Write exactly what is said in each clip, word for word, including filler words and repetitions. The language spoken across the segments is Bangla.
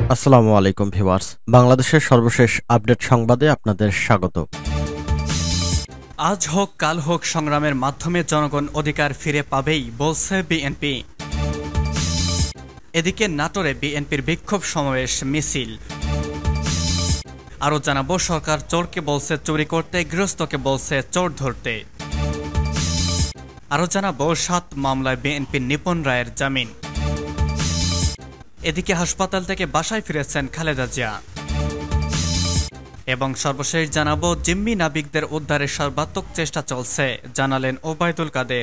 আসসালামু আলাইকুম ভিউয়ার্স, বাংলাদেশের সর্বশেষ আপডেট সংবাদে আপনাদের স্বাগত। আজ হোক কাল হোক সংগ্রামের মাধ্যমে জনগণ অধিকার ফিরে পাবেই বলছে বিএনপি। এদিকে নাটোরে বিএনপির বিক্ষোভ সমাবেশ মিছিল। আরও জানাবো, সরকার চোরকে বলছে চুরি করতে, গৃহস্থকে বলছে চোর ধরতে। আরও জানাবো, সাত মামলায় বিএনপির নিপন রায়ের জামিন। এদিকে হাসপাতাল থেকে বাসায় ফিরেছেন খালেদা জিয়া। এবং সর্বশেষ জানাবো, জিম্মি নাবিকদের উদ্ধারের সর্বাত্মক চেষ্টা চলছে, জানালেন ওবায়দুল কাদের।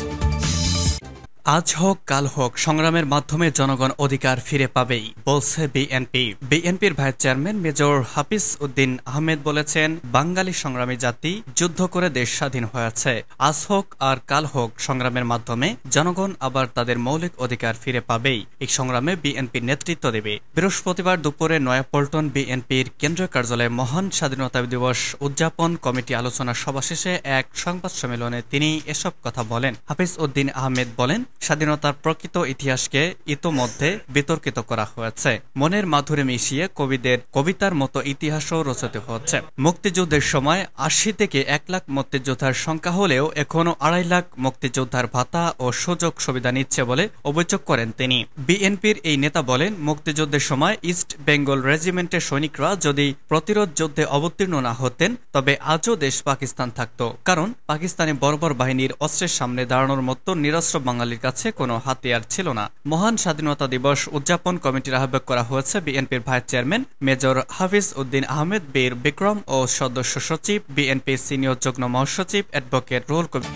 আজ হোক কাল হোক সংগ্রামের মাধ্যমে জনগণ অধিকার ফিরে পাবেই বলছে বিএনপি। বিএনপির vice chairman major Hafiz Uddin Ahmed বলেছেন, বাঙালি সংগ্রামী জাতি যুদ্ধ করে দেশ স্বাধীন হয়েছে। আজ হোক আর কাল হোক সংগ্রামের মাধ্যমে জনগণ আবার তাদের মৌলিক অধিকার ফিরে পাবেই। এই সংগ্রামে বিএনপি নেতৃত্ব দেবে। বৃহস্পতিবার দুপুরে নয়াপল্টন বিএনপির কেন্দ্রীয় কার্যালয়ে মহান স্বাধীনতা দিবস উদযাপন কমিটি আলোচনা সভা শেষে এক সংবাদ সম্মেলনে তিনি এসব কথা বলেন। হাফিজ উদ্দিন আহমেদ বলেন, স্বাধীনতার প্রকৃত ইতিহাসকে ইতোমধ্যে বিতর্কিত করা হয়েছে। মনের মাধুরী মিশিয়ে কবিদের কবিতার মতো ইতিহাসও রচিত হচ্ছে। মুক্তিযুদ্ধের সময় আশি থেকে এক লাখ মুক্তিযোদ্ধার সংখ্যা হলেও এখনও আড়াই লাখ মুক্তিযোদ্ধার ভাতা ও সুযোগ সুবিধা নিচ্ছে বলে অভিযোগ করেন তিনি। বিএনপির এই নেতা বলেন, মুক্তিযুদ্ধের সময় ইস্ট বেঙ্গল রেজিমেন্টের সৈনিকরা যদি প্রতিরোধ যুদ্ধে অবতীর্ণ না হতেন তবে আজও দেশ পাকিস্তান থাকত, কারণ পাকিস্তানি বর্বর বাহিনীর অস্ত্রের সামনে দাঁড়ানোর মতো নিরস্ত্র বাঙালির কাছে কোনো হাতিয়ার ছিল না। মহান স্বাধীনতা দিবস উদযাপন কমিটির আহ্বায়ক করা হয়েছে বিএনপির vice chairman major Hafiz Uddin Ahmed, Bir Bikram ও সদস্য সচিব, বিএনপির সিনিয়র যুগ্ম মহাসচিব অ্যাডভোকেট রুহুল কবির।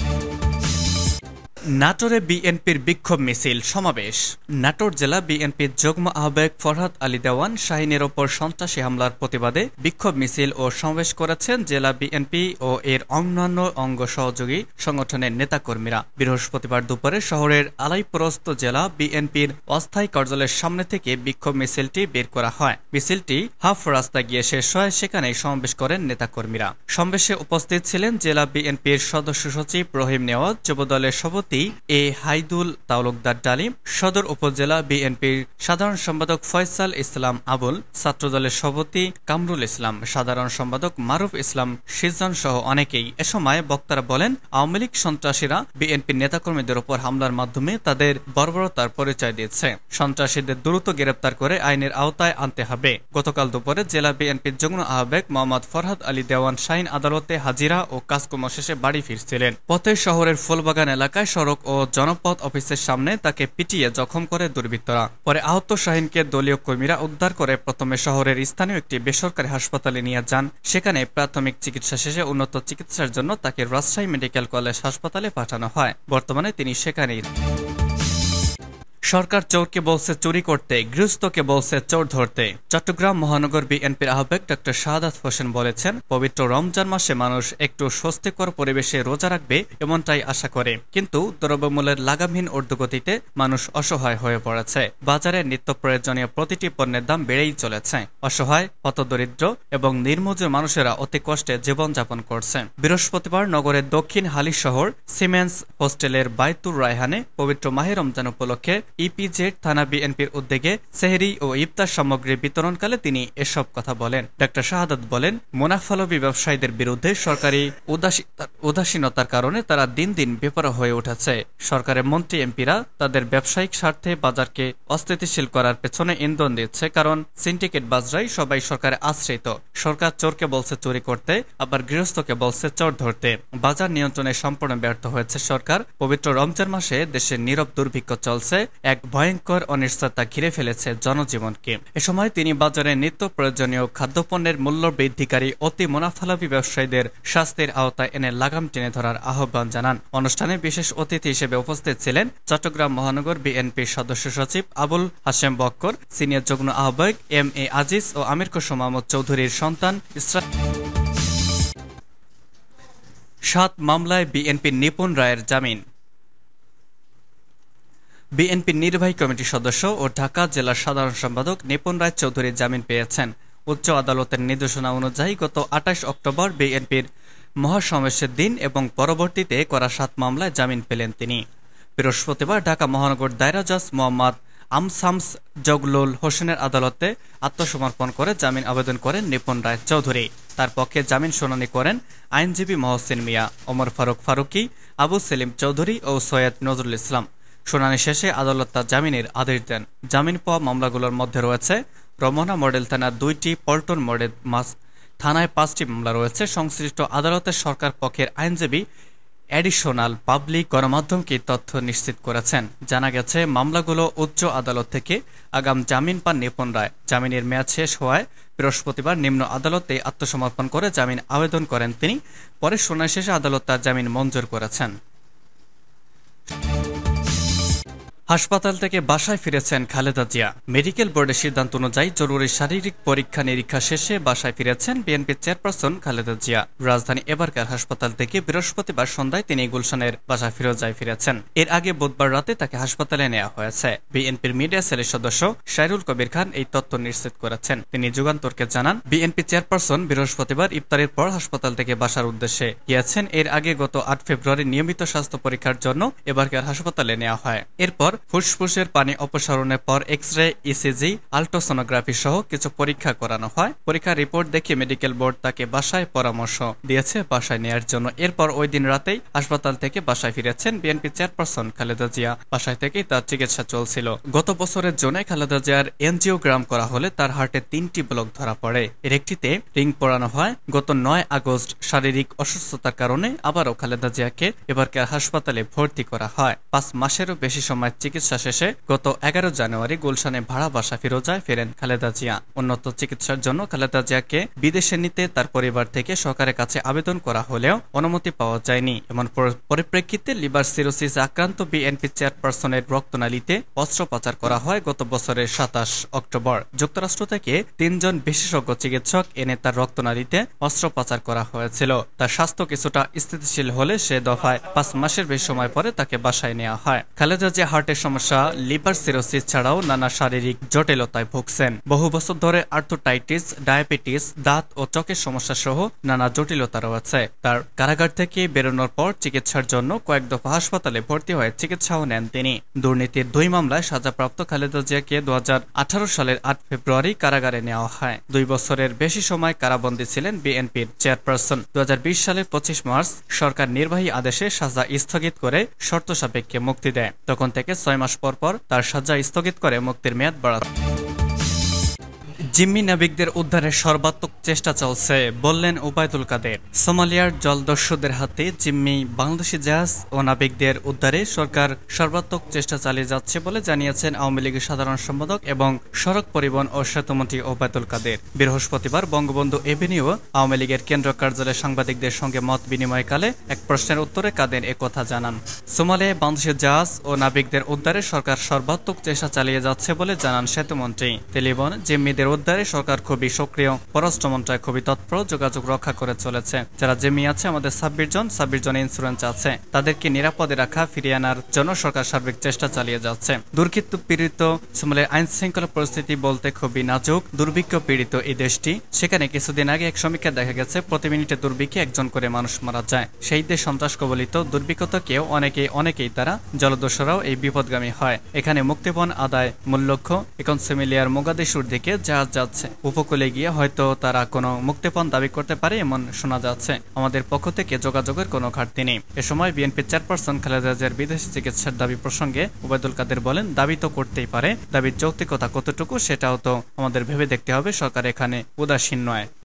নাটোরে বিএনপির বিক্ষোভ মিছিল সমাবেশ। নাটোর জেলা বিএনপির যুগ্ম আহ্বায়ক ফরহাদ আলী দেওয়ান শাহিনের ওপর সন্ত্রাসী হামলার প্রতিবাদে বিক্ষোভ মিছিল ও সমাবেশ করেছেন জেলা বিএনপি ও এর অন্যান্য অঙ্গ সহযোগী সংগঠনের নেতাকর্মীরা। বৃহস্পতিবার দুপুরে শহরের আলাইপ্রস্ত জেলা বিএনপির অস্থায়ী কার্যালয়ের সামনে থেকে বিক্ষোভ মিছিলটি বের করা হয়। মিছিলটি হাফ রাস্তা গিয়ে শেষ হয়, সেখানেই সমাবেশ করেন নেতাকর্মীরা। সমাবেশে উপস্থিত ছিলেন জেলা বিএনপির সদস্য সচিব রহিম নেওয়াজ, যুবদলের সভাপতি এ হাইদুল তালুকদার ডালিম, সদর উপজেলা বিএনপির সাধারণ সম্পাদক ফয়সাল ইসলাম আবুল, ছাত্রদলের সভাপতি কামরুল ইসলাম, সাধারণ সম্পাদক মারুফ ইসলাম সিজন সহ অনেকেই। এ সময় বক্তারা বলেন, আওয়ামী লীগ সন্ত্রাসীরা বিএনপির নেতাকর্মীদের উপর হামলার মাধ্যমে তাদের বর্বরতার পরিচয় দিয়েছে। সন্ত্রাসীদের দ্রুত গ্রেপ্তার করে আইনের আওতায় আনতে হবে। গতকাল দুপুরে জেলা বিএনপির যুগ্ম আহ্বায়ক মোহাম্মদ ফরহাদ আলী দেওয়ান শাহিন আদালতে হাজিরা ও কাজকর্ম শেষে বাড়ি ফিরছিলেন। পথে শহরের ফুলবাগান এলাকায় সড়ক ও জনপথ অফিসের সামনে তাকে পিটিয়ে জখম করে দুর্বৃত্তরা। পরে আহত শাহিনকে দলীয় কর্মীরা উদ্ধার করে প্রথমে শহরের স্থানীয় একটি বেসরকারি হাসপাতালে নিয়ে যান। সেখানে প্রাথমিক চিকিৎসা শেষে উন্নত চিকিৎসার জন্য তাকে রাজশাহী মেডিকেল কলেজ হাসপাতালে পাঠানো হয়। বর্তমানে তিনি সেখানেই। সরকার চোরকে বলছে চুরি করতে, গৃহস্থকে বলছে চোর ধরতে। চট্টগ্রাম মহানগর বিএনপির আহ্বায়ক ডক্টর শাহাদাত হোসেন বলেছেন, পবিত্র রমজান মাসে মানুষ একটু স্বস্তিকর পরিবেশে রোজা রাখবে এমনটাই আশা করে, কিন্তু দ্রব্যমূল্যের লাগামহীন ঊর্ধ্বগতিতে মানুষ অসহায় হয়ে পড়েছে। বাজারে নিত্য প্রয়োজনীয় প্রতিটি পণ্যের দাম বেড়েই চলেছে। অসহায়, হতদরিদ্র এবং নির্মজুর মানুষেরা অতি কষ্টে জীবনযাপন করছে। বৃহস্পতিবার নগরের দক্ষিণ হালি শহর সিমেন্স হোস্টেলের বাইতুর রায়হানে পবিত্র মাহে রমজান উপলক্ষে ইপিজেড থানা বিএনপির উদ্যোগে সেহরি ও ইফতার সামগ্রী বিতরণকালে তিনি এসব কথা বলেন। ডক্টর শাহাদাত বলেন, মুনাফালোভী ব্যবসায়ীদের বিরুদ্ধে সরকারি উদাসীনতার কারণে তারা দিন দিন বেপরোয়া হয়ে উঠেছে। সরকারের মন্ত্রী এমপিরা তাদের ব্যবসায়িক স্বার্থে বাজারকে অস্থিতিশীল করার পেছনে ইন্ধন দিচ্ছে, কারণ সিন্ডিকেট বাজরাই সবাই সরকারে আশ্রিত। সরকার চোরকে বলছে চুরি করতে, আবার গৃহস্থকে বলছে চোর ধরতে। বাজার নিয়ন্ত্রণে সম্পূর্ণ ব্যর্থ হয়েছে সরকার। পবিত্র রমজান মাসে দেশে নীরব দুর্ভিক্ষ চলছে, এক ভয়ঙ্কর অনিশ্চয়তা ঘিরে ফেলেছে জনজীবনকে। এ সময় তিনি বাজারে নিত্য প্রয়োজনীয় খাদ্যপণ্যের মূল্য বৃদ্ধিকারী অতি মুনাফালাভী ব্যবসায়ীদের শাস্তির আওতায় এনে লাগাম টেনে ধরার আহ্বান জানান। অনুষ্ঠানে বিশেষ অতিথি হিসেবে উপস্থিত ছিলেন চট্টগ্রাম মহানগর বিএনপির সদস্য সচিব আবুল হাশেম বক্কর, সিনিয়র যুগ্ম আহ্বায়ক এম এ আজিজ ও আমির খসরু মাহমুদ চৌধুরীর সন্তান ইসরা। সাত মামলায় বিএনপির নিপন রায়ের জামিন। বিএনপির নির্বাহী কমিটির সদস্য ও ঢাকা জেলার সাধারণ সম্পাদক নিপন রায় চৌধুরী জামিন পেয়েছেন। উচ্চ আদালতের নির্দেশনা অনুযায়ী গত আঠাশ অক্টোবর বিএনপির মহাসমাবেশের দিন এবং পরবর্তীতে করা সাত মামলায় জামিন পেলেন তিনি। বৃহস্পতিবার ঢাকা মহানগর দায়রা জজ মোহাম্মদ আমসামস জগলুল হোসেনের আদালতে আত্মসমর্পণ করে জামিন আবেদন করেন নিপুণ রায় চৌধুরী। তার পক্ষে জামিন শুনানি করেন আইনজীবী মহসিন মিয়া, ওমর ফারুক ফারুকি, আবু সেলিম চৌধুরী ও সৈয়দ নজরুল ইসলাম। শুনানি শেষে আদালত তার জামিনের আদেশ দেন। জামিন পাওয়া মামলাগুলোর মধ্যে রয়েছে রমনা মডেল থানার দুইটি, পল্টন মডেল মাস থানায় পাঁচটি মামলা রয়েছে। সংশ্লিষ্ট আদালতের সরকার পক্ষের আইনজীবী অ্যাডিশনাল পাবলিক গণমাধ্যমকে তথ্য নিশ্চিত করেছেন। জানা গেছে, মামলাগুলো উচ্চ আদালত থেকে আগাম জামিন পান নিপুণ রায়। জামিনের মেয়াদ শেষ হওয়ায় বৃহস্পতিবার নিম্ন আদালতে আত্মসমর্পণ করে জামিন আবেদন করেন তিনি। পরে শুনানি শেষে আদালত তার জামিন মঞ্জুর করেছেন। হাসপাতাল থেকে বাসায় ফিরেছেন খালেদা জিয়া। মেডিকেল বোর্ডের সিদ্ধান্ত অনুযায়ী জরুরি শারীরিক পরীক্ষা নিরীক্ষা শেষে বাসায় ফিরেছেন বিএনপির চেয়ারপারসন খালেদা জিয়া। রাজধানী এবারকার হাসপাতাল থেকে বৃহস্পতিবার সন্ধ্যায় তিনি গুলশানের বাসায় ফিরোজায় ফিরেছেন। এর আগে বুধবার রাতে তাকে হাসপাতালে নেওয়া হয়েছে। বিএনপির মিডিয়া সেলের সদস্য শাইরুল কবির খান এই তথ্য নিশ্চিত করেছেন। তিনি যুগান্তরকে জানান, বিএনপি চেয়ারপারসন বৃহস্পতিবার ইফতারের পর হাসপাতাল থেকে বাসার উদ্দেশ্যে গিয়েছেন। এর আগে গত আট ফেব্রুয়ারি নিয়মিত স্বাস্থ্য পরীক্ষার জন্য এবারকার হাসপাতালে নেওয়া হয়। এরপর ফুসফুসের পানি অপসারণের পর এক্স রে, ইসিজি, আল্ট্রাসোনোগ্রাফি সহ কিছু পরীক্ষা করানো হয়। পরীক্ষার রিপোর্ট দেখে মেডিকেল বোর্ড তাকে বাসায় পরামর্শ দিয়েছে বাসায় নেয়ার জন্য। এরপর ওই দিন রাতেই হাসপাতাল থেকে বাসায় ফিরেছেন বিএনপি চেয়ারপারসন খালেদা জিয়া। বাসায় থেকেই তার চিকিৎসা চলছিল। গত বছরের জুনে খালেদা জিয়ার এনজিওগ্রাম করা হলে তার হার্টে তিনটি ব্লক ধরা পড়ে। এর একটিতে রিং পরানো হয়। গত নয় আগস্ট শারীরিক অসুস্থতার কারণে আবারও খালেদা জিয়াকে এবারকার হাসপাতালে ভর্তি করা হয়। পাঁচ মাসেরও বেশি সময় চিকিৎসা শেষে গত এগারো জানুয়ারি গুলশানে ভাড়া বাসা ফিরোজায় ফেরেন খালেদা জিয়া। উন্নত চিকিৎসার জন্য খালেদা জিয়াকে বিদেশে নিতে তার পরিবার থেকে সরকারের কাছে আবেদন করা হলেও অনুমতি পাওয়া যায়নি। এমন পরিপ্রেক্ষিতে লিভার সিরোসিস আক্রান্ত বিএনপি চেয়ারপারসনের রক্তনালীতে অস্ত্রোপচার করা হয় গত বছরের সাতাশ অক্টোবর। যুক্তরাষ্ট্র থেকে তিনজন বিশেষজ্ঞ চিকিৎসক এনে তার রক্তনালীতে অস্ত্রোপচার করা হয়েছিল। তার স্বাস্থ্য কিছুটা স্থিতিশীল হলে সে দফায় পাঁচ মাসের বেশি সময় পরে তাকে বাসায় নেওয়া হয়। খালেদা জিয়া হার্টের সমস্যা, লিভার সিরোসিস ছাড়াও নানা শারীরিক জটিলতায় ভুগছেন। বহু বছর ধরে আর্থ্রাইটিস, ডায়াবেটিস, দাঁত ও চোখের সমস্যা সহ নানা জটিলতা রয়েছে। তার কারাগার থেকে বেরোনোর পর চিকিৎসার জন্য কয়েক দফা হাসপাতালে ভর্তি হয়ে চিকিৎসাও নেন তিনি। দুর্নীতির দুই মামলায় সাজাপ্রাপ্ত খালেদা জিয়াকে দু হাজার আঠারো সালের আট ফেব্রুয়ারি কারাগারে নেওয়া হয়। দুই বছরের বেশি সময় কারাবন্দী ছিলেন বিএনপির চেয়ারপারসন। দু হাজার বিশ সালের পঁচিশ মার্চ সরকার নির্বাহী আদেশে সাজা স্থগিত করে শর্ত সাপেক্ষে মুক্তি দেয়। তখন থেকে ছয় মাস পর পর তার সাজা স্থগিত করে মুক্তির মেয়াদ বাড়ানো। জিম্মি নাবিকদের উদ্ধারের সর্বাত্মক চেষ্টা চলছে বললেন ওবায়দুল কাদের। সোমালিয়ার জলদস্যুদের হাতে জিম্মি বাংলাদেশি জাহাজ ও নাবিকদের উদ্ধারে সরকার সর্বাত্মক চেষ্টা চালিয়ে যাচ্ছে বলে জানিয়েছেন আওয়ামী লীগের সাধারণ সম্পাদক এবং সড়ক পরিবহন ও সেতুমন্ত্রী ওবায়দুল কাদের। বৃহস্পতিবার বঙ্গবন্ধু এভিনিউ আওয়ামী লীগের কেন্দ্র কার্যালয়ে সাংবাদিকদের সঙ্গে মত বিনিময়কালে এক প্রশ্নের উত্তরে কাদের একথা জানান। সোমালিয়ায় বাংলাদেশি জাহাজ ও নাবিকদের উদ্ধারে সরকার সর্বাত্মক চেষ্টা চালিয়ে যাচ্ছে বলে জানান সেতুমন্ত্রী। তিনি বলেন, জিম্মিদের উদ্ধারে সরকার খুবই সক্রিয়, পররাষ্ট্র মন্ত্রণালয় খুবই তৎপর, যোগাযোগ রক্ষা করে চলেছে। যারা জিম্মি আছে আমাদের ছাব্বিশ জন ছাব্বিশ জন ইন্স্যুরেন্স আছে, তাদেরকে নিরাপদে রাখা, ফিরিয়ে আনার জন্য সরকার সার্বিক চেষ্টা চালিয়ে যাচ্ছে। দুর্ভিক্ষ পীড়িত সোমালিয়ার আইন শৃঙ্খলা পরিস্থিতি বলতে খুবই নাজুক। দুর্ভিক্ষ পীড়িত এই দেশটি, সেখানে কিছুদিন আগে এক সমীক্ষা দেখা গেছে প্রতি মিনিটে দুর্ভিক্ষে একজন করে মানুষ মারা যায়। সেই দেশ সন্ত্রাস কবলিত, দুর্ভিক্ষত কেউ অনেকেই অনেকেই তারা জলদস্যুরাও এই বিপদগামী হয়। এখানে মুক্তিপণ আদায় মূল লক্ষ্য। এখন সোমালিয়ার মোগাদিশুর দিকে জাহাজ যাচ্ছে। উপকূলে গিয়ে হয়তো তারা কোনো মুক্তিপণ দাবি করতে পারে এমন শোনা যাচ্ছে। আমাদের পক্ষ থেকে যোগাযোগের কোনো ঘাটতি নেই। এ সময় বিএনপি চেয়ারপারসন খালেদা জিয়ার বিদেশি চিকিৎসার দাবি প্রসঙ্গে ওবায়দুল কাদের বলেন, দাবি তো করতেই পারে, দাবির যৌক্তিকতা কতটুকু সেটাও তো আমাদের ভেবে দেখতে হবে। সরকার এখানে উদাসীন নয়।